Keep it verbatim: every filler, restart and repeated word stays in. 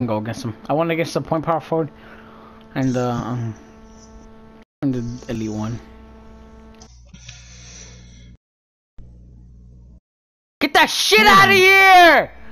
Go against him. I want to get the point power forward and the um and the elite one. Get that shit out of here!